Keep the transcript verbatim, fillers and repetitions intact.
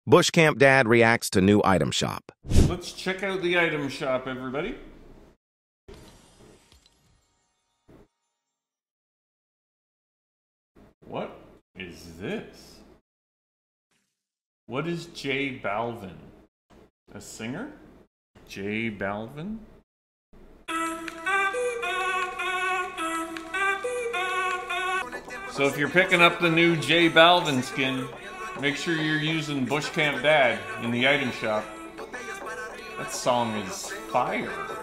BushCampDad reacts to new item shop. Let's check out the item shop, everybody. What is this? What is J Balvin? A singer? J Balvin? So if you're picking up the new J Balvin skin, make sure you're using BushCampDad in the item shop. That song is fire.